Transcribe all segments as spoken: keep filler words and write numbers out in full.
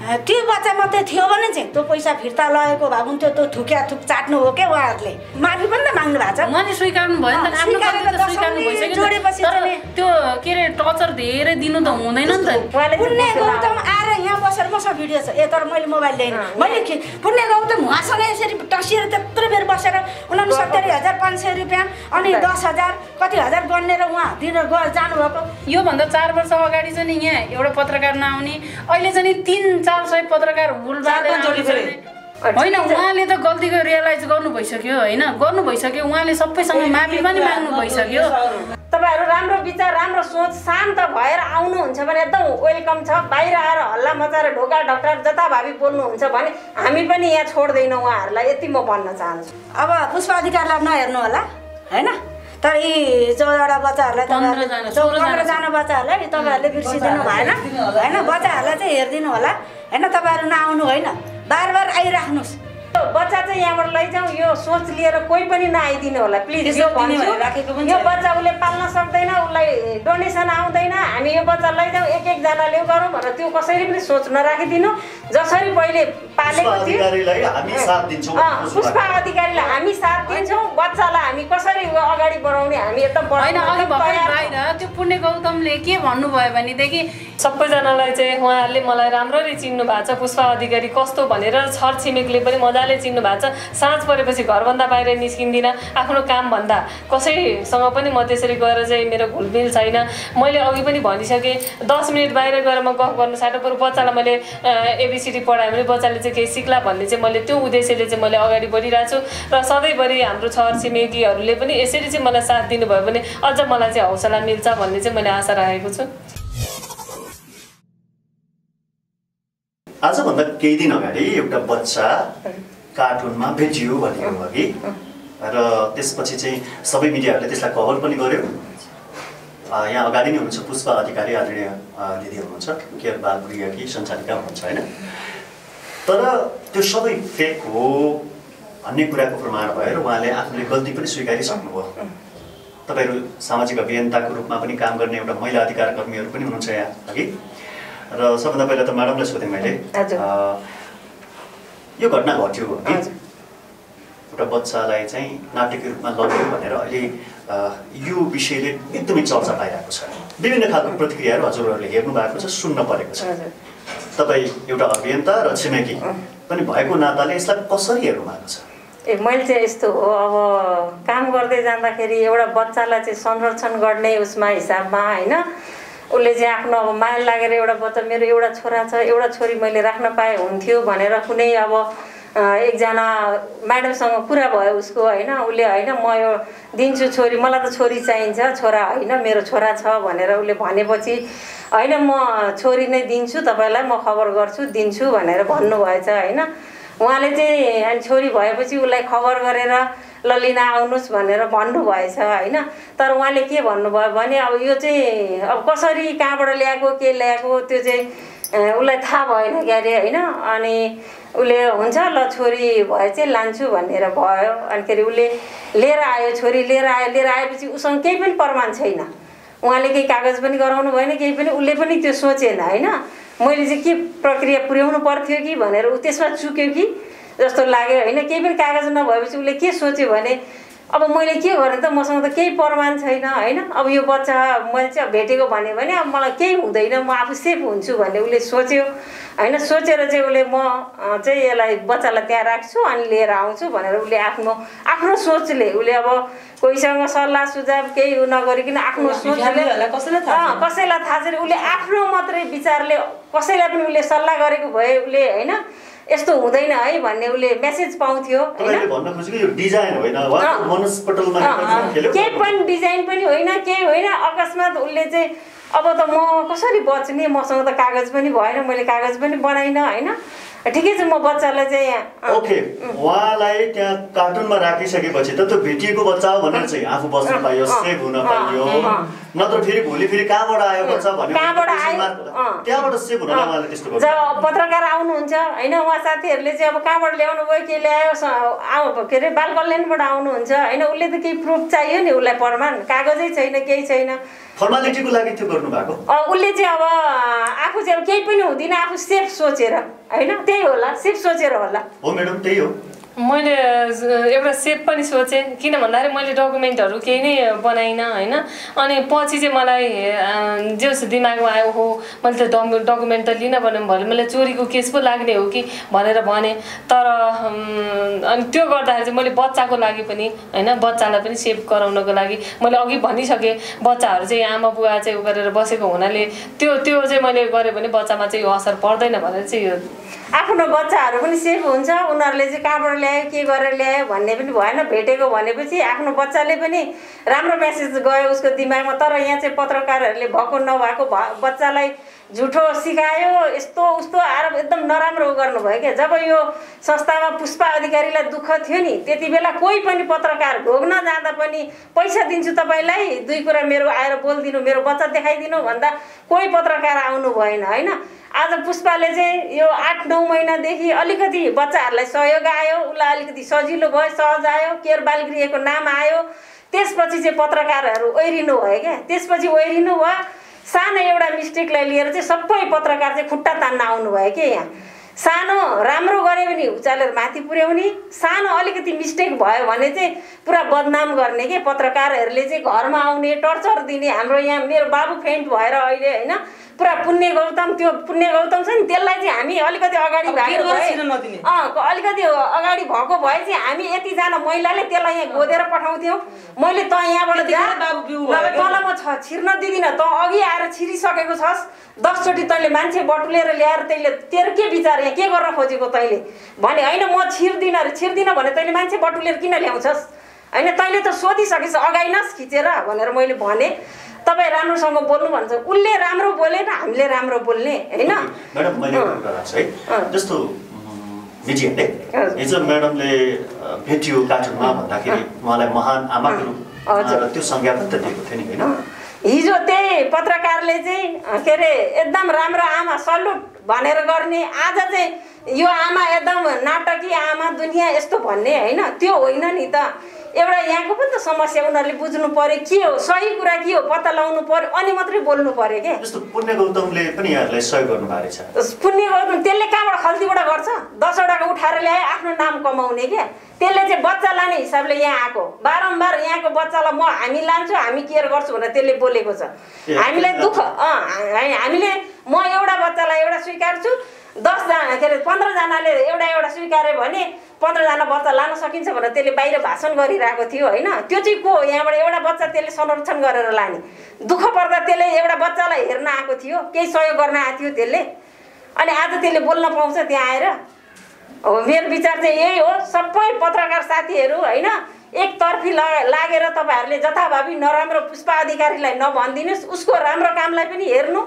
त्यो बच्चा मात्रै थियो भने चाहिँ त्यो पैसा फिर्ता लगेको भए हुन्थ्यो त्यो थुक्या थुक चाट्नु हो क्या उहाँहरूले माफी पनि त माग्नु भएको छ उहाँले स्वीकार्नु भयो नि त आफ्नो गल्ती त स्वीकार्नु भइसक्यो जोडेपछि त्यो के अरे टर्चर धेरै दिनु त हुँदैन नि त पुण्य गौतम आएर यहाँ बसेर मसँग भिडियो छ ए तर मैले मोबाइल ल्याएन मैले पुण्य गौतम उहाँसँग यसरी टसिएर त्यत्रो बेर बसेर उनासत्तरी हजार पाँच सय रुपियाँ अनि दस हजार कति हजार बनेर उहाँ दिन जानुभएको योभन्दा चार वर्ष अगाडि चाहिँ नि यहाँ एउटा पत्रकार नआउने अहिले चाहिँ तिन चार सय पत्रकार हुलबालेर होइन उहाँले त गल्तीको रियलाइज गर्नु भइसक्यो होइन गर्नु भइसक्यो उहाँले सबैसँग माफी पनि माग्नु भइसक्यो तपाईहरु राम्रो विचार राम्रो सोच शान्त भएर आउनुहुन्छ भने एकदम वेलकम छ बाहिर आएर हल्ला मचाएर ढोका ढक्का जताभावी बोल्नुहुन्छ भने हामी पनि यहाँ छोड्दैनौँ उहाँहरूलाई यति म भन्न चाहन्छु अब पुष्प अधिकारलाई नहेर्नु होला हैन तर यी चौधवटा बच्चाहरूलाई पन्ध्रजना बच्चाहरूलाई तपाईँहरूले बिर्सिदिनु भएन होइन बच्चाहरूलाई चाहिँ हेरिदिनु होला होइन तपाईँहरू नआउनु होइन बार बार आइराख्नुहोस् बच्चा चाहिँ यहाँबाट लैजाउँ यो सोच लिएर कोही पनि नआइदिनु होला प्लिज यो भन्छु यो बच्चा उसले पाल्न सक्दैन उसलाई डोनेसन आउँदैन हामी यो बच्चा लैजाउँ एक एकजनाले गरौँ भनेर त्यो कसैले पनि सोच नराखिदिनु जसरी पहिले पालेको थियो पुष्पा अधिकारीलाई हामी साथ दिन्छौँ बच्चालाई हामी कसरी अगाडि बढाउने हामी एकदम बाहिर त्यो पुण्य गौतमले के भन्नुभयो भनेदेखि सबैजनालाई चाहिँ उहाँहरूले मलाई राम्ररी चिन्नु भएको छ पुष्पा अधिकारी कस्तो भनेर छर छिमेकले पनि मजाले चिन्नु भएको छ साँझ परेपछि घरभन्दा बाहिर निस्किँदिनँ आफ्नो कामभन्दा कसैसँग पनि म त्यसरी गएर चाहिँ मेरो घुलमिल छैन मैले अघि पनि भनिसकेँ दस मिनट बाहिर गएर म गफ गर्नु साटो बरु बच्चालाई मैले एबिसिडी पढाएँ भने बच्चाले चाहिँ केही सिक्ला भन्ने चाहिँ मैले त्यो उद्देश्यले चाहिँ मैले अगाडि बढिरहेको छु र सधैँभरि हाम्रो छर छिमेकीहरूले पनि यसरी चाहिँ मलाई साथ दिनुभयो भने अझ मलाई चाहिँ हौसला मिल्छ भन्ने चाहिँ मैले आशा राखेको छु आजभन्दा केही दिन अगाडि एउटा बच्चा कार्टुनमा भेटियो भनेको हो कि र त्यसपछि चाहिँ सबै मिडियाहरूले त्यसलाई कभर पनि गर्यो यहाँ अगाडि नै हुनुहुन्छ पुष्पा अधिकारी आदरणीय दिदी हुनुहुन्छ केयर बाल गृहकी सञ्चालिका हुनुहुन्छ होइन तर त्यो सबै फेक हो भन्ने कुराको प्रमाण भएर उहाँले आफूले गल्ती पनि स्वीकारिसक्नुभयो तपाईँहरू सामाजिक अभियन्ताको रूपमा पनि काम गर्ने एउटा महिला अधिकार कर्मीहरू पनि हुनुहुन्छ यहाँ अघि र सबभन्दा पहिला त म्याडमलाई सोधेँ मैले यो घटना घट्यो कि एउटा बच्चालाई चाहिँ नाटकीय रूपमा लग्यो भनेर अहिले यो विषयले एकदमै चर्चा पाइरहेको छ विभिन्न खालको प्रतिक्रियाहरू हजुरहरूले हेर्नु भएको छ सुन्न परेको छ तपाईँ एउटा अभियन्ता र छिमेकी पनि भएको नाताले यसलाई कसरी हेर्नु भएको छ ए मैले चाहिँ यस्तो हो अब काम गर्दै जाँदाखेरि एउटा बच्चालाई चाहिँ संरक्षण गर्ने उसमा हिसाबमा होइन उसले चाहिँ आफ्नो अब माया लागेर एउटा बच्चा मेरो एउटा छोरा छ एउटा छोरी मैले राख्न पाए हुन्थ्यो भनेर कुनै अब एकजना म्याडमसँग कुरा भयो उसको होइन उसले होइन म यो दिन्छु छोरी मलाई त छोरी चाहिन्छ छोरा होइन मेरो छोरा छ भनेर उसले भनेपछि होइन म छोरी नै दिन्छु तपाईँलाई म खबर गर्छु दिन्छु भनेर भन्नुभएछ होइन उहाँले चाहिँ अनि छोरी भएपछि उसलाई खबर गरेर ल लिन आउनुहोस् भनेर भन्नुभएछ होइन तर उहाँले के भन्नुभयो भने अब यो चाहिँ अब कसरी कहाँबाट ल्याएको के ल्याएको त्यो चाहिँ उसलाई थाहा भएन क्यारे होइन अनि उसले हुन्छ ल छोरी भए चाहिँ लान्छु भनेर भयो अनि के अरे उसले लिएर आयो छोरी लिएर आयो लिएर आएपछि उसँग केही पनि प्रमाण छैन उहाँले केही कागज पनि गराउनु भएन केही पनि उसले पनि त्यो सोचेन होइन मैले चाहिँ के प्रक्रिया पुर्याउनु पर्थ्यो कि भनेर ऊ त्यसमा चुक्यो कि जस्तो लाग्यो होइन केही पनि कागज नभएपछि उसले के सोच्यो भने अब मैले के गरेँ त मसँग त केही प्रमाण छैन होइन अब यो बच्चा मैले चाहिँ भेटेको भन्यो भने अब मलाई केही हुँदैन म आफू सेफ हुन्छु भन्ने उसले सोच्यो होइन सोचेर चाहिँ उसले म चाहिँ यसलाई बच्चालाई त्यहाँ राख्छु अनि लिएर आउँछु भनेर उसले आफ्नो आफ्नो सोचले उसले अब कोहीसँग सल्लाह सुझाव केही नगरिकन आफ्नो सोचले कसैलाई थाहा छैन उसले आफ्नो मात्रै विचारले कसैलाई पनि उसले सल्लाह गरेको भए उसले होइन यस्तो हुँदैन है भन्ने उसले मेसेज पाउँथ्यो केही पनि डिजाइन पनि होइन केही होइन अकस्मात उसले चाहिँ अब त म कसरी बच्ने मसँग त कागज पनि भएन मैले कागज पनि बनाइनँ होइन ठिकै छ म बच्चालाई चाहिँ यहाँ ओके उहाँलाई त्यहाँ कार्टुनमा राखिसकेपछि त त्यो भेटिएको बच्चा हो भनेर चाहिँ आफू बस्न पाइयो सेभ हुन पाइयो नत्र फेरि भोलि फेरि कहाँबाट आयो बच्चा भन्ने कहाँबाट आयो त्यहाँबाट सेभ हुन उहाँले त्यस्तो गर्छ जब पत्रकार आउनुहुन्छ होइन उहाँ साथीहरूले चाहिँ अब कहाँबाट ल्याउनु भयो के ल्यायो आउ के अरे बाल कल्याणबाट आउनुहुन्छ होइन उसले त केही प्रुफ चाहियो नि उसलाई प्रमाण कागजै छैन केही छैन फर्मालिटीको लागि त्यो गर्नु भएको उसले चाहिँ अब आफू चाहिँ अब केही पनि हुँदैन आफू सेफ सोचेर होइन त्यही होला सेफ सोचेर होला हो म्याडम त्यही हो मैले एउटा सेप पनि सोचेँ किन भन्दाखेरि मैले डकुमेन्टहरू केही नै बनाइनँ होइन अनि पछि चाहिँ मलाई जे दिमागमा आयो हो मैले त डकुमेन्ट त लिन पर्ने भयो मैले चोरीको केस पो लाग्ने हो कि भनेर भने तर अनि त्यो गर्दाखेरि चाहिँ मैले बच्चाको लागि पनि होइन बच्चालाई पनि सेभ गराउनको लागि मैले अघि भनिसकेँ बच्चाहरू चाहिँ आमा बुवा चाहिँ उ गरेर बसेको हुनाले त्यो त्यो चाहिँ मैले गरेँ भने बच्चामा चाहिँ यो असर पर्दैन भनेर चाहिँ यो आफ्नो बच्चाहरू पनि सेफ हुन्छ उनीहरूले चाहिँ कहाँबाट ल्यायो के गरेर ल्यायो भन्ने पनि भएन भेटेको भनेपछि आफ्नो बच्चाले पनि राम्रो मेसेज गयो उसको दिमागमा तर यहाँ चाहिँ पत्रकारहरूले भएको नभएको बच्चालाई झुठो सिकायो यस्तो उस्तो आरोप एकदम नराम्रो गर्नुभयो क्या जब यो संस्थामा पुष्पा अधिकारीलाई दुःख थियो नि त्यति बेला कोही पनि पत्रकार ढोग्न जाँदा पनि पैसा दिन्छु तपाईँलाई दुई कुरा मेरो आएर बोलिदिनु मेरो बच्चा देखाइदिनु भन्दा कोही पत्रकार आउनु भएन होइन आज पुष्पाले चाहिँ यो आठ नौ महिनादेखि अलिकति बच्चाहरूलाई सहयोग आयो उसलाई अलिकति सजिलो भयो सहज आयो केयर बालगृहको नाम आयो त्यसपछि चाहिँ पत्रकारहरू ओहिरिनु भयो क्या त्यसपछि ओहिरिनु भयो सानो एउटा मिस्टेकलाई लिएर चाहिँ सबै पत्रकार चाहिँ खुट्टा तान्न आउनु भयो के यहाँ सानो राम्रो गऱ्यो भने उचालेर माथि पुर्याउने सानो अलिकति मिस्टेक भयो भने चाहिँ पुरा बदनाम गर्ने के पत्रकारहरूले चाहिँ घरमा आउने टर्चर दिने हाम्रो यहाँ मेरो बाबु फेन्ट भएर अहिले होइन पुरा पुण्य गौतम त्यो पुण्य गौतम छ नि त्यसलाई चाहिँ हामी अलिकति अगाडि भएको भए अँ अलिकति अगाडि भएको भए चाहिँ हामी यतिजना महिलाले त्यसलाई यहाँ गोदेर पठाउँथ्यौँ मैले त यहाँबाट तँलाई म छ छिर्न दिँदिनँ त अघि आएर छिरिसकेको छस् दसचोटि तैँले मान्छे बटुलेर ल्याएर तैँले तेरो के विचार यहाँ के गर्न खोजेको तैँले भने होइन म छिर्दिनँ छिर्दिनँ भने तैँले मान्छे बटुलेर किन ल्याउँछस् होइन तैँले त सोधिसकेछ अगाडि नस् खिचेर भनेर मैले भने तपाईँ राम्रोसँग बोल्नु भन्छ उसले राम्रो बोले न हामीले राम्रो बोल्ने होइन म्याडम मैले एउटा कुरा राख्छु है जस्तो विजयले हिजो म्याडमले भेटियो कार्टुनमा भन्दाखेरि उहाँलाई महान आमाको रूप त्यो संज्ञा पनि त दिएको थियो नि होइन हिजो त्यही पत्रकारले चाहिँ के अरे एकदम राम्रो आमा सल्युट भनेर गर्ने आज चाहिँ यो आमा एकदम नाटकी आमा दुनियाँ यस्तो भन्ने होइन त्यो होइन नि त एउटा यहाँको पनि त समस्या उनीहरूले बुझ्नु पर्यो के हो सही कुरा के हो पत्ता लगाउनु पर्यो अनि मात्रै बोल्नु पर्यो क्या जस्तो पुण्य गौतमले पनि यहाँहरूलाई सहयोग गर्नु भएको छ पुण्य गौतम त्यसले कहाँबाट खल्तीबाट गर्छ दसवटाको उठाएर ल्याए आफ्नो नाम कमाउने क्या त्यसले चाहिँ बच्चा लाने हिसाबले यहाँ आएको बारम्बार यहाँको बच्चालाई म हामी लान्छु हामी केयर गर्छु भनेर त्यसले बोलेको छ हामीलाई दुःख अँ हामीले म एउटा बच्चालाई एउटा स्वीकार्छु दसजना के अरे पन्ध्रजनाले एउटा एउटा स्वीकार्यो भने पन्ध्रजना बच्चा लान सकिन्छ भनेर त्यसले बाहिर भाषण गरिरहेको थियो होइन त्यो चाहिँ को यहाँबाट एउटा बच्चा त्यसले संरक्षण गरेर लाने दुःख पर्दा त्यसले एउटा बच्चालाई हेर्न आएको थियो केही सहयोग गर्न आएको थियो त्यसले अनि आज त्यसले बोल्न पाउँछ त्यहाँ आएर हो मेरो विचार चाहिँ यही हो सबै पत्रकार साथीहरू होइन एकतर्फी लागेर तपाईँहरूले जथाभावी नराम्रो पुष्पा अधिकारीलाई नभनिदिनुहोस् उसको राम्रो कामलाई पनि हेर्नु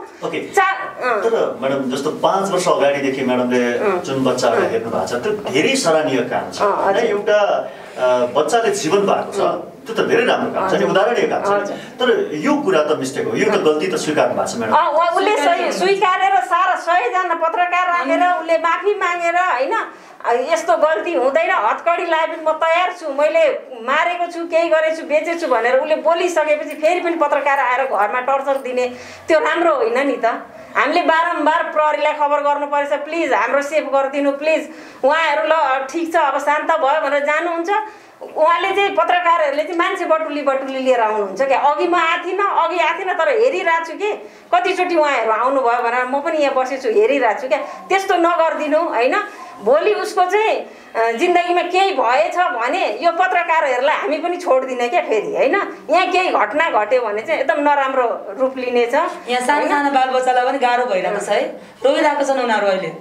तर म्याडम जस्तो पाँच वर्ष अगाडिदेखि म्याडमले जुन बच्चाहरूलाई हेर्नु भएको छ त्यो धेरै सराहनीय काम छ होइन एउटा बच्चाले जीवन पाएको छ त्यो त धेरै राम्रो काम छ नि उदाहरणीय काम छ तर यो कुरा त मिस्टेक हो यो त गल्ती त स्वीकार्नु भएको छ म्याडम उसले स्वीकारेर सारा सयजना पत्रकार राखेर उसले माफी मागेर होइन यस्तो गल्ती हुँदैन हतकडी लाए पनि म तयार छु मैले मारेको छु केही गरेको छु बेचेछु भनेर उसले बोलिसकेपछि फेरि पनि पत्रकार आएर घरमा टर्चर दिने त्यो राम्रो होइन नि त हामीले बारम्बार प्रहरीलाई खबर गर्नु पर्छ प्लिज हाम्रो सेफ गरिदिनु प्लिज उहाँहरू ल ठिक छ अब शान्त भयो भनेर जानुहुन्छ उहाँले चाहिँ पत्रकारहरूले चाहिँ मान्छे बटुली बटुली लिएर आउनुहुन्छ क्या अघि म आएको थिइनँ अघि आएको थिइनँ तर हेरिरहेको छु कि कतिचोटि उहाँहरू आउनुभयो भनेर म पनि यहाँ बसेछु हेरिरहेको छु क्या त्यस्तो नगरिदिनु होइन भोलि उसको चाहिँ जिन्दगीमा केही भएछ भने यो पत्रकारहरूलाई हामी पनि छोड्दिनँ क्या फेरि होइन यहाँ केही घटना घट्यो भने चाहिँ एकदम नराम्रो रूप लिनेछ यहाँ सानो सानो बालबच्चालाई पनि गाह्रो भइरहेको छ है रोइरहेको छन् उनीहरू अहिले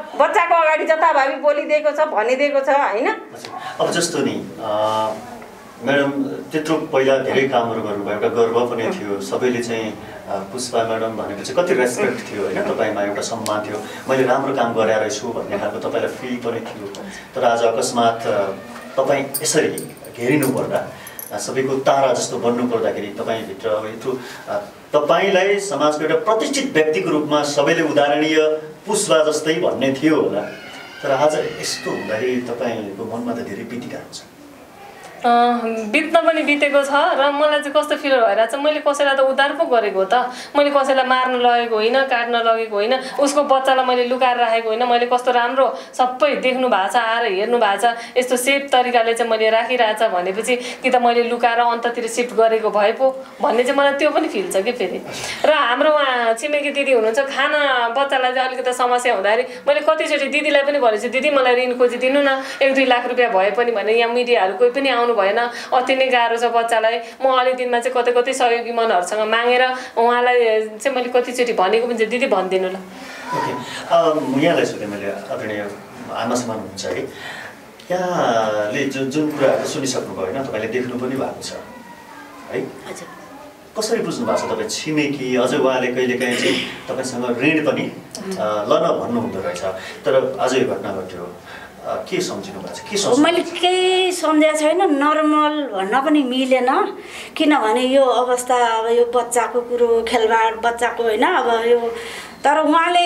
बच्चाको अगाडि जताभावी बोलिदिएको छ भनिदिएको छ होइन अब जस्तो नि म्याडम त्यत्रो पहिला धेरै कामहरू गर्नुभयो, एउटा गर्व पनि थियो, सबैले चाहिँ पुष्पा म्याडम भनेपछि कति रेस्पेक्ट थियो होइन, तपाईँमा एउटा सम्मान थियो, मैले राम्रो काम गरे रहेछु भन्ने खालको तपाईँलाई फिल पनि थियो। तर आज अकस्मात तपाईँ यसरी घेरिनु पर्दा, सबैको तारा जस्तो बन्नु पर्दाखेरि तपाईँभित्र अब यत्रो तपाईँलाई समाजको एउटा प्रतिष्ठित व्यक्तिको रूपमा सबैले उदाहरणीय पुष्पा जस्तै भन्ने थियो होला, तर आज यस्तो हुँदाखेरि तपाईँको मनमा त धेरै बितिरहेको हुन्छ। बित्न पनि बितेको छ र मलाई चाहिँ कस्तो फिल भइरहेको छ, मैले कसैलाई त उद्धार पो गरेको हो त, मैले कसैलाई मार्न लगेको होइन, काट्न लगेको होइन, उसको बच्चालाई मैले लुकाएर राखेको होइन, मैले कस्तो राम्रो सबै देख्नु भएको छ, आएर हेर्नु भएको छ, यस्तो सेफ तरिकाले चाहिँ मैले राखिरहेछ भनेपछि कि त मैले लुकाएर अन्ततिर सिफ्ट गरेको भए पो भन्ने चाहिँ मलाई त्यो पनि फिल छ कि फेरि। र हाम्रो उहाँ छिमेकी दिदी हुनुहुन्छ, खाना बच्चालाई चाहिँ अलिकति समस्या हुँदाखेरि मैले कतिचोटि दिदीलाई पनि भनेको छु, दिदी मलाई ऋण खोजिदिनु न, एक दुई लाख रुपियाँ भए पनि भने, यहाँ मिडियाहरू कोही पनि आउनु भएन, अति नै गाह्रो छ बच्चालाई, म अलि दिनमा चाहिँ कतै कतै सहयोगी मनहरूसँग मागेर उहाँलाई चाहिँ मैले कतिचोटि भनेको पनि दिदी भनिदिनु ल। ओके, यहाँलाई सोधेँ मैले, आदरणीय आमासम्म हुनुहुन्छ है, यहाँले जुन जुन कुराहरू सुनिसक्नुभयो होइन, तपाईँले देख्नु पनि भएको छ है, कसरी बुझ्नु भएको छ तपाईँ छिमेकी, अझ उहाँले कहिलेकाहीँ चाहिँ तपाईँसँग ऋण पनि ल न भन्नुहुँदो रहेछ, तर आज यो घटना घट्यो, के सम्झिनु भएको छ, के सोच्नु? मैले केही सम्झेको छैन, नर्मल भन्न पनि मिलेन, किनभने यो अवस्था अब यो बच्चाको कुरो खेलबाड बच्चाको होइन, अब यो तर उहाँले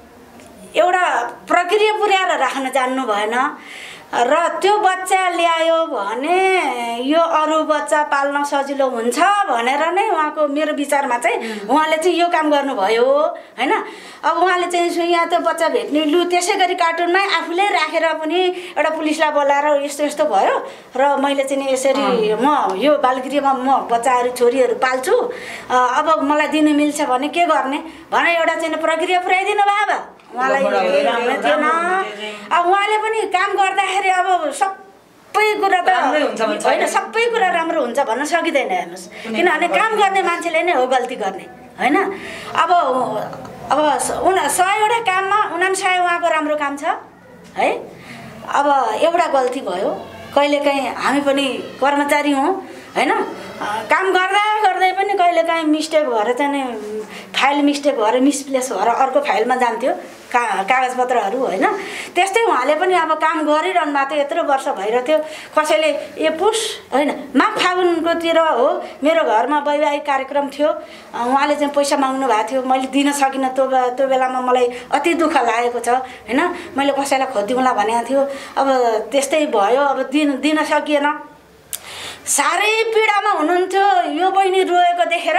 एउटा प्रक्रिया पुर्याएर राख्न जान्नु भएन र त्यो बच्चा ल्यायो भने यो अरू बच्चा पाल्न सजिलो हुन्छ भनेर नै उहाँको मेरो विचारमा चाहिँ उहाँले चाहिँ यो काम गर्नुभयो होइन। अब उहाँले चाहिँ यहाँ त्यो बच्चा भेट्ने लु त्यसै गरी कार्टुनमै आफूले राखेर पनि एउटा पुलिसलाई बोलाएर यस्तो यस्तो भयो र मैले चाहिँ यसरी म यो बालगृहमा म बच्चाहरू छोरीहरू पाल्छु, अब मलाई दिनु मिल्छ भने के गर्ने भनेर एउटा चाहिँ प्रक्रिया पुऱ्याइदिनु बाबा उहाँलाई थिएन। अब उहाँले पनि काम गर्दाखेरि अब सबै कुरा त होइन, सबै कुरा राम्रो हुन्छ भन्न सकिँदैन हेर्नुहोस्, किनभने काम गर्ने मान्छेले नै हो गल्ती गर्ने होइन। अब अब उना सयवटा काममा उनान्सय उहाँको राम्रो काम छ है। अब एउटा गल्ती भयो, कहिलेकाहीँ हामी पनि कर्मचारी हौँ होइन, काम गर्दा गर्दै पनि कहिलेकाहीँ मिस्टेक भएर चाहिँ फाइल मिस्टेक भएर मिसप्लेस भएर अर्को फाइलमा जान्थ्यो का कागजपत्रहरू होइन। त्यस्तै उहाँले पनि अब काम गरिरहनु भएको थियो, यत्रो वर्ष भइरहेको थियो, कसैले ए पुस होइन माघ फागुनकोतिर हो मेरो घरमा वैवाहिक कार्यक्रम थियो, उहाँले चाहिँ पैसा माग्नु भएको थियो, मैले दिन सकिनँ, त्यो त्यो बेलामा मलाई अति दुःख लागेको छ होइन, मैले कसैलाई खोजिदिउँला भनेको थियो, अब त्यस्तै भयो, अब दिन दिन सकिएन, साह्रै पीडामा हुनुहुन्थ्यो। यो बहिनी रोएको देखेर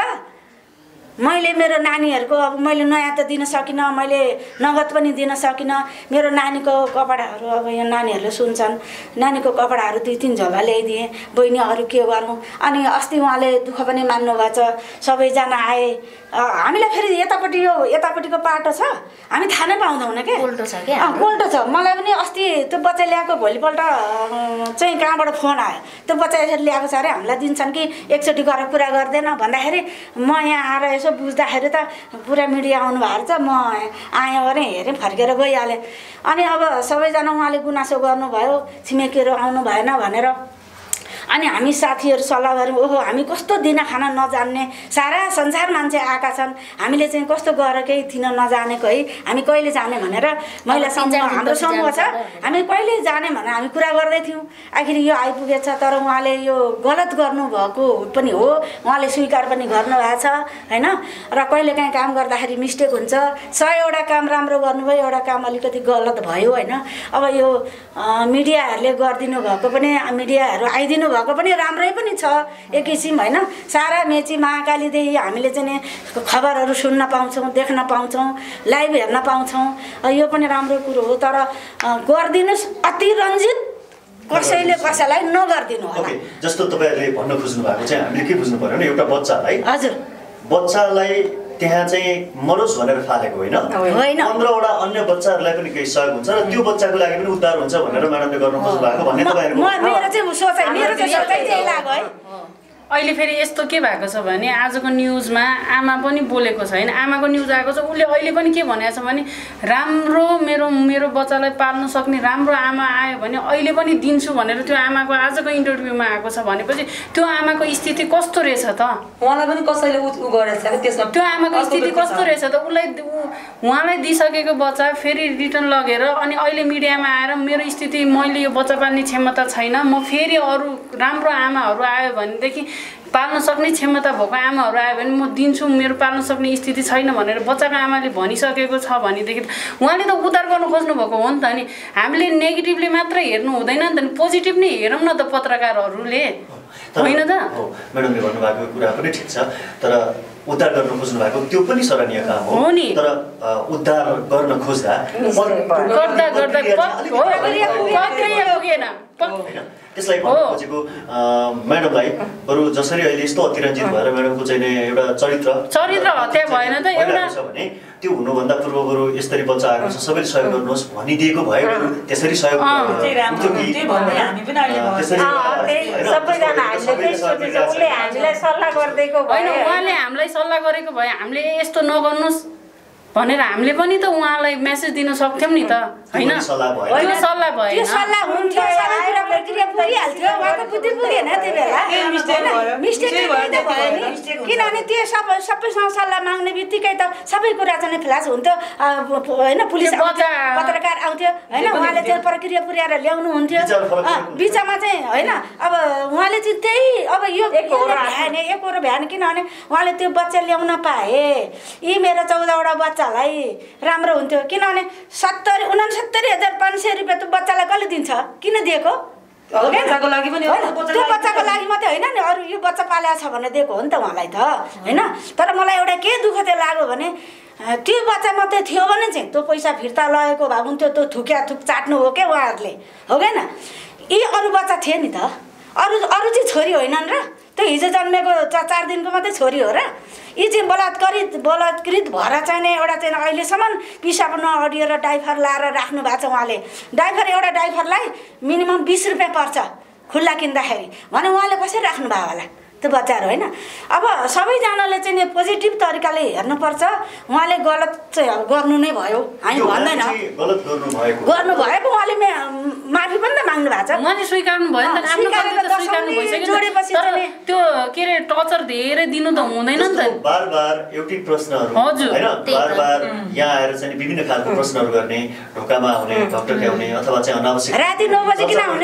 मैले मेरो नानीहरूको अब मैले नयाँ त दिन सकिनँ, मैले नगद पनि दिन सकिनँ, मेरो नानीको कपडाहरू अब यहाँ नानीहरूले सुन्छन्, नानीको कपडाहरू दुई तिन झोला ल्याइदिएँ, बहिनी अरू के गरौँ। अनि अस्ति उहाँले दुःख पनि मान्नुभएको छ, सबैजना आए, हामीलाई फेरि यतापट्टि यो यतापट्टिको पाटो छ, हामी थाहा नै पाउँदैनौँ क्या, उल्टो छ क्या, उल्टो छ। मलाई पनि अस्ति त्यो बच्चा ल्याएको भोलिपल्ट चाहिँ कहाँबाट फोन आयो, त्यो बच्चा यसरी ल्याएको छ अरे, हामीलाई दिन्छन् कि एकचोटि गरेर पुरा गर्दैन भन्दाखेरि म यहाँ आएर यसो बुझ्दाखेरि त पुरा मिडिया आउनु भएको छ, म आएँ अरे हेरेँ फर्केर गइहालेँ। अनि अब सबैजना उहाँले गुनासो गर्नुभयो छिमेकीहरू आउनु भएन भनेर, अनि हामी साथीहरू सल्लाह गऱ्यौँ, ओहो हामी कस्तो दिन खान नजान्ने, सारा संसार मान्छे आएका छन्, हामीले चाहिँ कस्तो गरेर केही थिन नजानेको है, हामी कहिले जाने भनेर महिला समूह हाम्रो समूह छ, हामी कहिले जाने भनेर हामी कुरा गर्दै थियौँ। आखिर यो आइपुगेछ, तर उहाँले यो गलत गर्नुभएको पनि हो, उहाँले स्वीकार पनि गर्नुभएको छ होइन। र कहिलेकाहीँ काम गर्दाखेरि मिस्टेक हुन्छ, सयवटा काम राम्रो गर्नुभयो, एउटा काम अलिकति गलत भयो होइन। अब यो मिडियाहरूले गरिदिनु भएको पनि, मिडियाहरू आइदिनु भएको पनि राम्रै पनि छ एक किसिम होइन। सारा मेची महाकालीदेखि हामीले चाहिँ खबरहरू सुन्न पाउँछौँ, देख्न पाउँछौँ, लाइभ हेर्न पाउँछौँ, यो पनि राम्रो कुरो हो। तर गरिदिनुहोस् अति रञ्जित, कसैले कसैलाई नगरिदिनु होला। जस्तो तपाईँहरूले भन्न खोज्नु भएको चाहिँ हामीले के बुझ्नु पर्यो भने एउटा बच्चालाई, हजुर बच्चालाई त्यहाँ चाहिँ मरोस् भनेर फालेको होइन, पन्ध्रवटा अन्य बच्चाहरूलाई पनि केही सहयोग हुन्छ र त्यो बच्चाको लागि पनि उद्धार हुन्छ भनेर म्याडमले गर्नु खोज्नु भएको भन्ने तपाईँहरूको मेरो चाहिँ सोचाइ मेरो चाहिँ सोचाइ चाहिँ लाग्यो है। अहिले फेरि यस्तो के भएको छ भने आजको न्युजमा आमा पनि बोलेको छ होइन आमाको न्युज आएको छ उसले अहिले पनि के भनेको छ भने राम्रो मेरो मेरो बच्चालाई पाल्न सक्ने राम्रो आमा आयो भने अहिले पनि दिन्छु भनेर त्यो आमाको आजको इन्टरभ्यूमा आएको छ भनेपछि त्यो आमाको स्थिति कस्तो रहेछ त उहाँलाई पनि कसैले उ गरेछ के त्यसमा त्यो आमाको स्थिति कस्तो रहेछ त उसलाई उहाँलाई दिइसकेको बच्चा फेरि रिटर्न लगेर अनि अहिले मिडियामा आएर मेरो स्थिति मैले यो बच्चा पाल्ने क्षमता छैन म फेरि अरू राम्रो आमाहरू आयो भनेदेखि पाल्न सक्ने क्षमता भएको आमाहरू आयो भने म दिन्छु मेरो पाल्न सक्ने स्थिति छैन भनेर बच्चाको आमाले भनिसकेको छ भनेदेखि उहाँले त उद्धार गर्नु खोज्नु भएको हो नि त नि हामीले नेगेटिभली मात्रै हेर्नु हुँदैन नि त पोजिटिभ नै हेरौँ न त पत्रकारहरूले होइन त म्याडमले भन्नुभएको कुरा पनि ठिक छ तर उद्धार गर्न खोज्नु भएको त्यो पनि सराहनीय काम हो नि तर उद्धार गर्न खोज्दा गर्दा गर्दा पुगेन त्यसलाई भन्नु खोजेको म्याडमलाई बरु जसरी अहिले यस्तो अतिरञ्जित भएर म्याडमको चाहिँ एउटा चरित्र चरित्र हत्या भएन त एउटा भने त्यो हुनुभन्दा पूर्व बरु यसरी बच्चा आएको छ सबैले सहयोग गर्नुहोस् भनिदिएको भए त्यसरी सहयोग उहाँले हामीलाई सल्लाह गरेको भए हामीले यस्तो नगर्नुहोस् भनेर हामीले पनि त उहाँलाई मेसेज दिन सक्थ्यौँ नि त होइन त्यो सल्लाह भएन त्यो सल्लाह हुन्थ्यो सबै कुरा प्रक्रिया पुगिहाल्थ्यो उहाँको बुद्धि पुगेन त्यो बेला मिस्टेक भयो नि किनभने त्यो सबै सबैसँग सल्लाह माग्ने बित्तिकै त सबै कुरा चाहिँ फ्ल्यास हुन्थ्यो होइन पुलिस पत्रकार आउँथ्यो होइन उहाँले त्यो प्रक्रिया पुर्याएर ल्याउनु हुन्थ्यो बिचमा चाहिँ होइन अब उहाँले चाहिँ त्यही अब यो भ्याएन एकरो भ्याएन किनभने उहाँले त्यो बच्चा ल्याउन पाए यी मेरो चौधवटा बच्चालाई राम्रो हुन्थ्यो किनभने सत्तरी उनासत्तरी हजार पाँच सय रुपियाँ त बच्चालाई कसले दिन्छ किन दिएको बच्चाको लागि पनि त्यो बच्चाको लागि मात्रै होइन नि अरू यो बच्चा पालेको छ भनेर दिएको हो नि त उहाँलाई त होइन तर मलाई एउटा के दुःख चाहिँ लाग्यो भने त्यो बच्चा मात्रै थियो भने चाहिँ त्यो पैसा फिर्ता लगेको भए हुन्थ्यो त्यो थुक्या थुक चाट्नु हो क्या उहाँहरूले हो क्या यी अरू बच्चा थिए नि त अरू अरू चाहिँ छोरी होइनन् र त्यो हिजो जन्मेको चार दिनको मात्रै छोरी हो र यी चाहिँ बलात्कारित बलात्कृत भएर चाहिँ नै एउटा चाहिँ अहिलेसम्म पिसाब नअडिएर डाइफर लाएर राख्नु भएको छ उहाँले डाइफर एउटा डाइफरलाई मिनिमम बिस रुपियाँ पर्छ खुल्ला किन्दाखेरि भने उहाँले कसरी राख्नुभयो होला त्यो बच्चाहरू होइन अब सबैजनाले चाहिँ नि पोजिटिभ तरिकाले हेर्नुपर्छ उहाँले गलत चाहिँ गर्नु नै भयो हामी भन्दैन गर्नु भएको उहाँले माफी पनि त माग्नु भएको छ उहाँले स्वीकार्नु भयो नि त आफ्नो गल्ती त स्वीकार्नु भइसक्यो तर त्यो के अरे टर्चर धेरै दिनु त हुँदैन नि त बार बार एउटै प्रश्नहरू हैन बार बार यहाँ आएर चाहिँ विभिन्न खालको प्रश्नहरू गर्ने ढोकामा आउने डाक्टर ल्याउने अथवा चाहिँ अनावश्यक राति नौ बजे किन आउने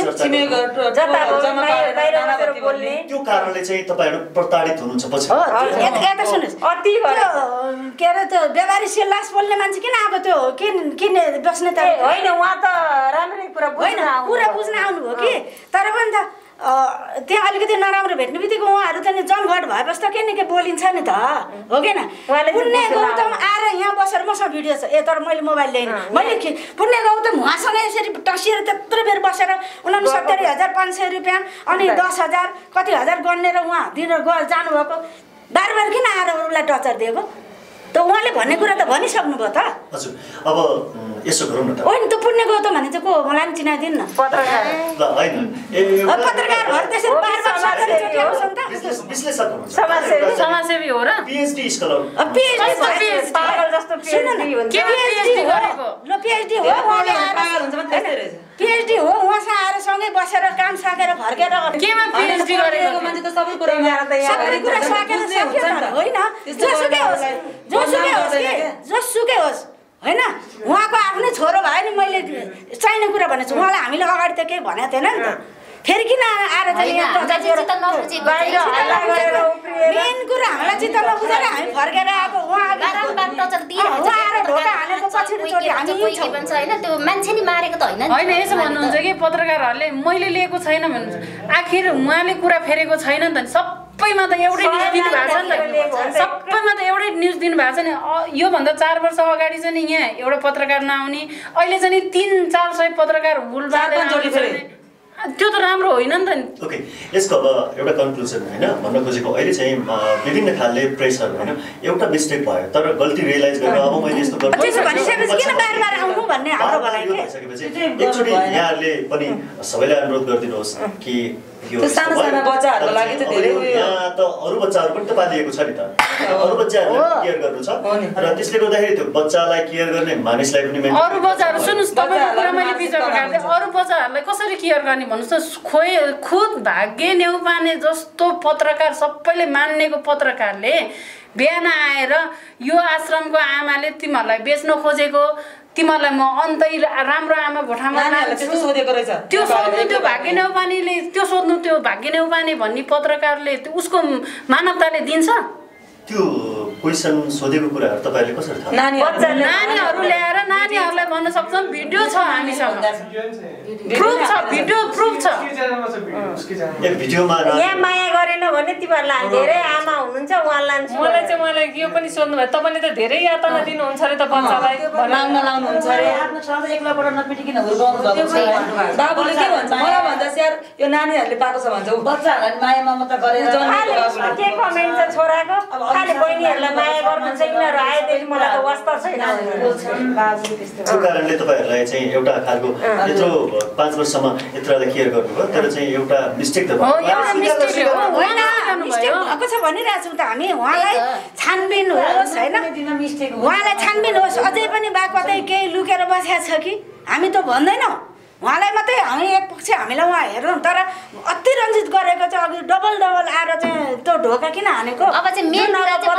त्यो कारणले चाहिँ तपाईहरु प्रताडित हुनुहुन्छ पछि हो यता सुन्नुस् अति के अरे त्यो व्यवहारिक सिलास बोल्ने मान्छे किन आएको त्यो किन किन बस्ने त होइन उहाँ त राम्रै कुरा बुझ्न आउनु कुरा बुझ्न आउनु हो कि तर पनि त त्यहाँ अलिकति नराम्रो भेट्ने बित्तिकै उहाँहरू त नि जमघट भएपछि त के न के बोलिन्छ नि त हो कि न पुण्य गौतम आएर यहाँ बसेर मसँग भिडियो छ ए तर मैले मोबाइल ल्याएँ मैले पुण्य गौतम उहाँसँग यसरी टसिएर त्यत्रो बेर बसेर उनासत्तरी हजार पाँच सय रुपियाँ अनि दस हजार कति हजार गनेर उहाँ दिन जानुभएको बार बार किन आएर उसलाई टर्चर दिएको त उहाँले भन्ने कुरा त भनिसक्नु भयो त हजुर अब यसो गरौँ न त होइन त पुण्य गौतम भने चाहिँ को मलाई पनि चिनाइदिनु न पत्रकार ल हैन ए पत्रकार भएर त्यसरी बार बार सरकारी चोटी आउँछ नि त विश्लेषक हुनुहुन्छ समाजसेवी समाजसेवी हो र पीएचडी स्कलर पीएचडी पागल जस्तो पीएचडी हुन्छ के पीएचडी गरेको ल पीएचडी हो उहाँले पागल हुन्छ भने त्यस्तै रहेछ पीएचडी हो उहाँसँग आएर सँगै बसेर काम सकेर फर्केर केमा पीएचडी गरेको मान्छे त सबै कुरा सबै कुरा सकेर सक्यो त होइन जोसुकै होस् जोसुकै होस् के जोसुकै होस् होइन उहाँको आफ्नै छोरो भयो नि मैले चाहिने कुरा भनेको छु उहाँलाई हामीले अगाडि त केही भनेको थिएन नि त फेरि किन आएर चाहिँ मेन कुरा हामीलाई चित्त नबुझेर हामी फर्केर आएको उहाँ आएर ढोका हालेको पछिल्लोचोटि हामी त्यो मान्छे नि मारेको त होइन होइन यसो भन्नुहुन्छ कि पत्रकारहरूले मैले लिएको छैन भन्नुहुन्छ आखिर उहाँले कुरा फेरेको छैन नि त सबैमा त एउटै न्युज दिनु भएको छ नि त सबैमा त एउटै न्युज दिनु भएको छ नि योभन्दा चार वर्ष अगाडि चाहिँ नि यहाँ एउटा पत्रकार नआउने अहिले चाहिँ नि तिन चार सय पत्रकार हुल बाँधेर त्यो त राम्रो होइन नि त नि। ओके, यसको अब एउटा कन्क्लुजन होइन भन्न खोजेको अहिले चाहिँ विभिन्न खालले प्रेसर होइन एउटा मिस्टेक भयो तर गल्ती रियलाइज गरेर अब मैले यस्तो गर्नु एकचोटि यहाँहरूले पनि सबैलाई अनुरोध गरिदिनुहोस् कि यो सानो सानो बच्चाहरूको लागि चाहिँ धेरै यहाँ त अरू बच्चाहरू पनि त पालिएको छ नि त अरू बच्चाहरूलाई केयर गर्नु छ र त्यसले गर्दाखेरि त्यो बच्चालाई केयर गर्ने मानिसलाई पनि अरू बच्चाहरू सुन्नुहोस् तपाईँको कुरा मैले बिचमा काट्दै अरू बच्चाहरूलाई कसरी केयर गर्ने भन्नुहोस् त खोइ खुद भाग्य नेउपाने जस्तो पत्रकार सबैले मान्नेको पत्रकारले बिहान आएर यो आश्रमको आमाले तिमीहरूलाई बेच्न खोजेको तिमीहरूलाई म अन्तै राम्रो आमा भोठामा सोधेको रहेछ त्यो सोध्नु त्यो भाग्य नेउपानेले त्यो सोध्नु त्यो भाग्य नेउपाने भन्ने पत्रकारले उसको मानवताले दिन्छ त्यो क्वेसन सोधेको कुराहरू तपाईहरुले कसरी थाहा नानीहरू ल्याएर नानीहरूलाई भन्न सक्छौँ भिडियो छ हामीसँग प्रुफ छ भिडियो प्रुफ छ एक भिडियोमा यहाँ माया गरेन भने तिमीहरूलाई धेरै आमा हुनुहुन्छ उहाँलाई मलाई चाहिँ मलाई यो पनि सोध्नु भयो तपाईले त धेरै यातना दिनुहुन्छ रे त बच्चालाई माग्न लाउनुहुन्छ रे आफ्नो सधैँ एक्लाबाट नपिटिकिन हुर्काउनु भएको छ बाबुले के भन्छ मलाई भन्दा यार यो नानीहरूले पाएको छ भन्छ बच्चाहरूलाई माया ममता गरेर जन्मेको के कमेन्ट छ छोराको खाली बहिनीहरूलाई माया गर्नुहुन्छ यिनीहरू आएदेखि मलाई त वास्ता छैन त्यो कारणले तपाईहरुलाई चाहिँ एउटा खालको यत्रो पाँच वर्षसम्म यत्रलाई केयर गर्नुभयो तर चाहिँ एउटा मिस्टेक त भयो एउटा मिस्टेक हो होइन मिस्टेक भएको छ भनिरहेको छौँ त हामी उहाँलाई छानबिन होस् होइन उहाँलाई छानबिन होस् अझै पनि बा कतै केही लुकेर बसेको छ कि हामी त भन्दैनौँ उहाँलाई मात्रै हामी एक पक्ष हामीलाई उहाँ हेरौँ तर अति रञ्जित गरेको चाहिँ अघि डबल डबल आएर चाहिँ त्यो ढोका किन हानेको अब चाहिँ मेन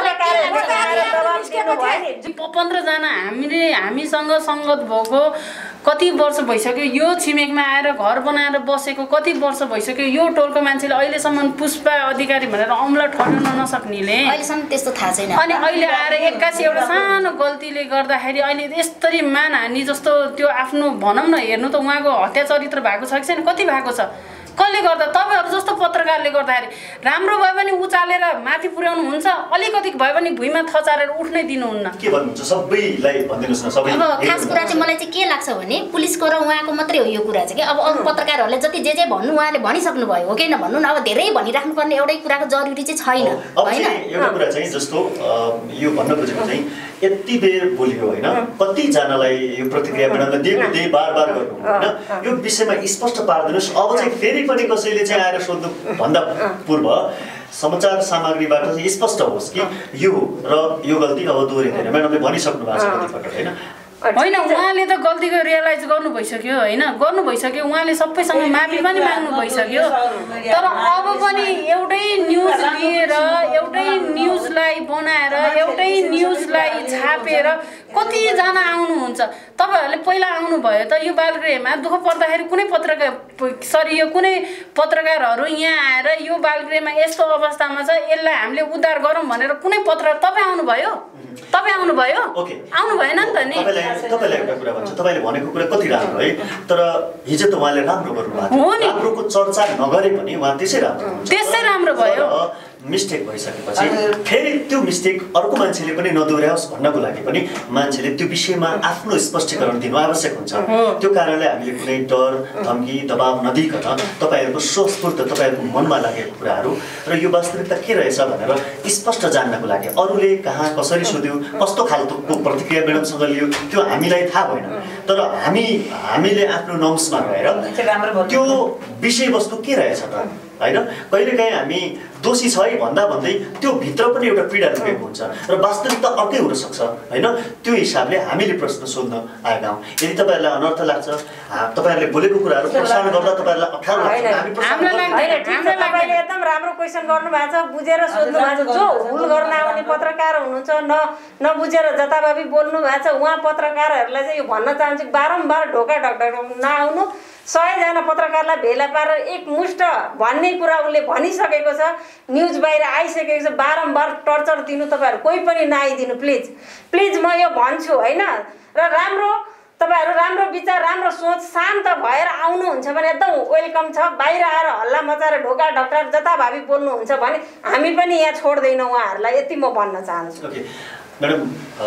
पन्ध्रजना हामीले हामीसँग सङ्गत भएको कति वर्ष भइसक्यो यो छिमेकमा आएर घर बनाएर बसेको कति वर्ष भइसक्यो यो टोलको मान्छेले अहिलेसम्म पुष्पा अधिकारी भनेर औँला ठड्न नसक्नेले अहिलेसम्म त्यस्तो थाहा छैन अनि अहिले आएर एक्कासी एउटा सानो गल्तीले गर्दाखेरि अहिले यसरी मानहानि जस्तो त्यो आफ्नो भनौँ न हेर्नु त उहाँको हत्या चरित्र भएको छ कि छैन कति भएको छ कसले गर्दा तपाईहरु जस्तो पत्रकारले गर्दाखेरि राम्रो भए पनि उचालेर माथि पुर्याउनु हुन्छ अलिकति भए पनि भुइँमा थचारेर उठ्नै दिनुहुन्न के भन्नुहुन्छ सबैलाई भनिदिनुस् न सबै अब खास कुरा चाहिँ मलाई चाहिँ के लाग्छ भने पुलिसको र उहाँको मात्रै हो यो कुरा चाहिँ के अब अरु पत्रकारहरूले जति जे जे भन्नु उहाँले भनिसक्नु भयो हो कि नभन्नु न अब धेरै भनिराख्नु पर्ने एउटै कुराको जरुरी चाहिँ छैन हैन एउटा कुरा चाहिँ जस्तो यो भन्न खोजेको चाहिँ यति बेर बोलियो हैन कति जनालाई यो प्रतिक्रिया बनाउन दिएको दिए बार-बार गर्नु हैन यो विषयमा स्पष्ट पार्दिनुस् अब चाहिँ फेरि पनि कसैले चाहिँ आएर सोध्नु भन्दा पूर्व समाचार सामग्रीबाट चाहिँ स्पष्ट होस् कि यो र यो गल्ती अब दोहोरिँदैन म्याडमले भनिसक्नु भएको छ कतिपटक हैन होइन उहाँले त गल्तीको रियलाइज गर्नु भइसक्यो होइन गर्नु भइसक्यो उहाँले सबैसँग माफी पनि माग्नु भइसक्यो तर अब पनि एउटै न्युज लिएर एउटै न्युजलाई बनाएर एउटै न्युजलाई छापेर कतिजना आउनुहुन्छ तपाईहरुले पहिला आउनु भयो त यो बालगृहमा दुःख पर्दाखेरि कुनै पत्रकार सरी यो कुनै पत्रकारहरू यहाँ आएर यो बालगृहमा यस्तो अवस्थामा छ यसलाई हामीले उद्धार गरौँ भनेर कुनै पत्रकार तपाईँ आउनु भयो तपाईँ आउनु भयो आउनु भएन नि त नि तपाईलाई एउटा कुरा भन्छ तपाईले भनेको कुरा कति राम्रो है तर हिजो त उहाँले राम्रो गर्नुभएको हो राम्रोको चर्चा नगरे पनि उहाँ त्यसै राम्रो त्यसै राम्रो भयो मिस्टेक भइसकेपछि फेरि त्यो मिस्टेक अर्को मान्छेले पनि नदोहोर्याओस् भन्नको लागि पनि मान्छेले त्यो विषयमा आफ्नो स्पष्टीकरण दिनु आवश्यक हुन्छ त्यो कारणले हामीले कुनै डर धम्की दबाब नदिकन तपाईहरुको स्वस्फूर्त तपाईहरुको मनमा लागेको कुराहरू र यो वास्तविकता के रहेछ भनेर स्पष्ट जान्नको लागि अरूले कहाँ कसरी सोध्यो कस्तो खालको प्रतिक्रिया म्याडमसँग लियो त्यो हामीलाई थाहा भएन तर हामी हामीले आफ्नो नम्समा रहेर त्यो विषयवस्तु के रहेछ त हैन कहिलेकाहीँ हामी दोषी छ है भन्दा भन्दै त्यो भित्र पनि एउटा पीडा लुकेको हुन्छ र वास्तविकता अर्कै हुन सक्छ हैन त्यो हिसाबले हामीले प्रश्न सोध्न आएका हौं यदि तपाईहरुलाई अनर्थ लाग्छ तपाईहरुले बोलेको कुराहरु प्रसारण गर्दा तपाईहरुलाई अप्ठ्यारो लाग्छ हामीलाई लाग्दैन तपाईले एकदम राम्रो क्वेशन गर्नु भएको छ बुझेर सोध्नु भएको छ जो भुल गर्न आउने पत्रकार हुनुहुन्छ न नबुझेर जताभावी बोल्नु भएको छ उहाँ पत्रकारहरुलाई चाहिँ यो भन्न चाहन्छु बारम्बार ढोका ढकढक नआउनु सय जना पत्रकारलाई भेला पारेर एक मुष्ट भन्ने कुरा उले भनिसकेको छ न्युज बाहिर आइसकेको छ बारम्बार टर्चर दिनु तपाईहरु कोही पनि नआइदिनु प्लिज प्लिज म यो भन्छु हैन र राम्रो तपाईहरु राम्रो विचार राम्रो सोच शान्त भएर आउनुहुन्छ भने एकदम वेलकम छ बाहिर आएर हल्ला मचाएर ढोका ढकढक जताभावी बोल्नुहुन्छ भने हामी पनि यहाँ छोड्दैनौँ उहाँहरुलाई यति म भन्न चाहन्छु ओके म्याडम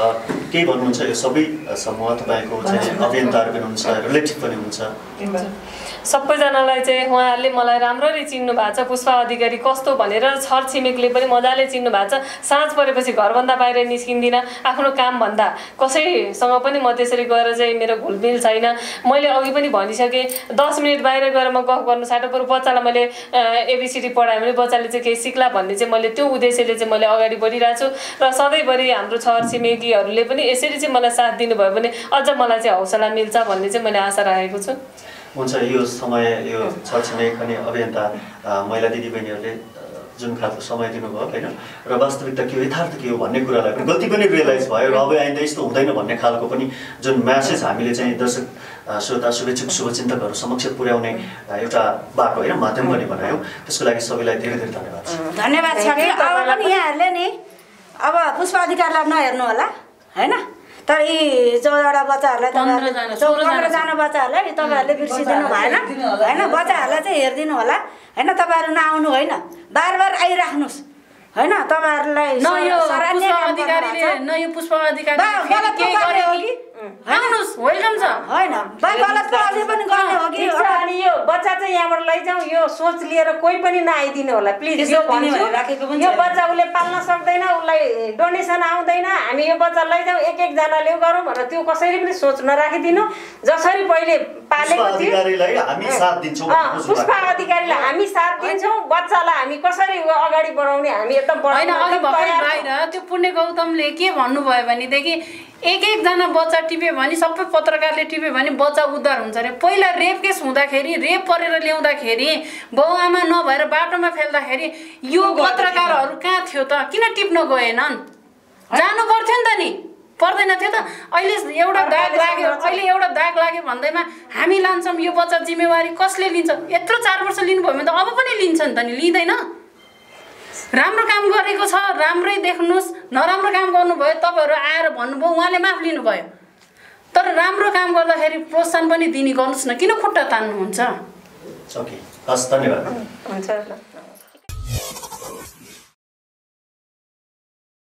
केही भन्नुहुन्छ यो सबै समूह तपाईँको चाहिँ अभियन्ताहरू पनि हुनुहुन्छ रिलेटिभ पनि हुनुहुन्छ सबैजनालाई चाहिँ उहाँहरूले मलाई राम्ररी चिन्नु भएको छ पुष्पा अधिकारी कस्तो भनेर छर छिमेकले पनि मजाले चिन्नु भएको छ साँझ परेपछि घरभन्दा बाहिर निस्किँदिनँ आफ्नो कामभन्दा कसैसँग पनि म त्यसरी गएर चाहिँ मेरो घुलमिल छैन मैले अघि पनि भनिसकेँ दस मिनट बाहिर गएर म गफ गर्नु साटो बरु बच्चालाई मैले एबिसिडी पढाएँ भने बच्चाले चाहिँ केही सिक्ला भन्ने चाहिँ मैले त्यो उद्देश्यले चाहिँ मैले अगाडि बढिरहेको छु र सधैँभरि हाम्रो छर छिमेकीहरूले पनि यसरी चाहिँ मलाई साथ दिनुभयो भने अझ मलाई चाहिँ हौसला मिल्छ भन्ने चाहिँ मैले आशा राखेको छु हुन्छ यो समय यो छरछिमेक अनि अभियन्ता महिला दिदीबहिनीहरूले जुन खालको समय दिनुभयो होइन र वास्तविकता के हो यथार्थ के हो भन्ने कुरालाई पनि गल्ती पनि रियलाइज भयो र अब आइन्दा यस्तो हुँदैन भन्ने खालको पनि जुन म्यासेज हामीले चाहिँ दर्शक श्रोता शुभेच्छुक शुभचिन्तकहरू समक्ष पुर्याउने एउटा बाटो होइन माध्यम पनि बनायौँ त्यसको लागि सबैलाई धेरै धेरै धन्यवाद धन्यवाद छ कि अब पनि यहाँहरूले नि अब पुष्पा अधिकारीलाई नहेर्नु होला होइन तर यी चौधवटा बच्चाहरूलाई पन्ध्रजना बच्चाहरूलाई तपाईँहरूले बिर्सिदिनु भएन होइन बच्चाहरूलाई चाहिँ हेरिदिनु होला होइन तपाईँहरू नआउनु होइन बार बार आइराख्नुहोस् होइन तपाईँहरूलाई वेलकम छ होइन गलत त अझै पनि गर्ने हो कि अनि यो बच्चा चाहिँ यहाँबाट लैजाउँ यो सोच लिएर कोही पनि नआइदिनु होला प्लिज यो भन्छु यो बच्चा उसले पाल्न सक्दैन उसलाई डोनेसन आउँदैन हामी यो बच्चा लैजाउँ एक एकजनाले गरौँ भनेर त्यो कसरी पनि सोच नराखिदिनु जसरी पहिले पालेको थियो पुष्पा अधिकारीलाई हामी साथ दिन्छौँ बच्चालाई हामी कसरी अगाडि बढाउने हामी एकदम बाहिर त्यो पुण्य गौतमले के भन्नुभयो भनेदेखि एक एकजना बच्चा टिप्यो भने सबै पत्रकारले टिप्यो भने बच्चा उद्धार हुन्छ अरे पहिला रेप केस हुँदाखेरि रेप परेर ल्याउँदाखेरि बाउ आमा नभएर बाटोमा फेल्दाखेरि यो पत्रकारहरू कहाँ थियो त किन टिप्न गएनन् जानु पर्थ्यो नि त नि पर्दैन थियो त अहिले एउटा दाग लाग्यो अहिले एउटा दाग लाग्यो भन्दैमा हामी लान्छौँ यो बच्चा जिम्मेवारी कसले लिन्छ यत्रो चार वर्ष लिनुभयो भने त अब पनि लिन्छ नि त नि लिँदैन राम्रो काम गरेको छ राम्रै देख्नुहोस् नराम्रो काम गर्नुभयो तपाईँहरू आएर भन्नुभयो उहाँले माफ लिनुभयो तर राम्रो काम गर्दाखेरि प्रोत्साहन पनि दिने गर्नुहोस् न किन खुट्टा तान्नुहुन्छ ओके हस् धन्यवाद हुन्छ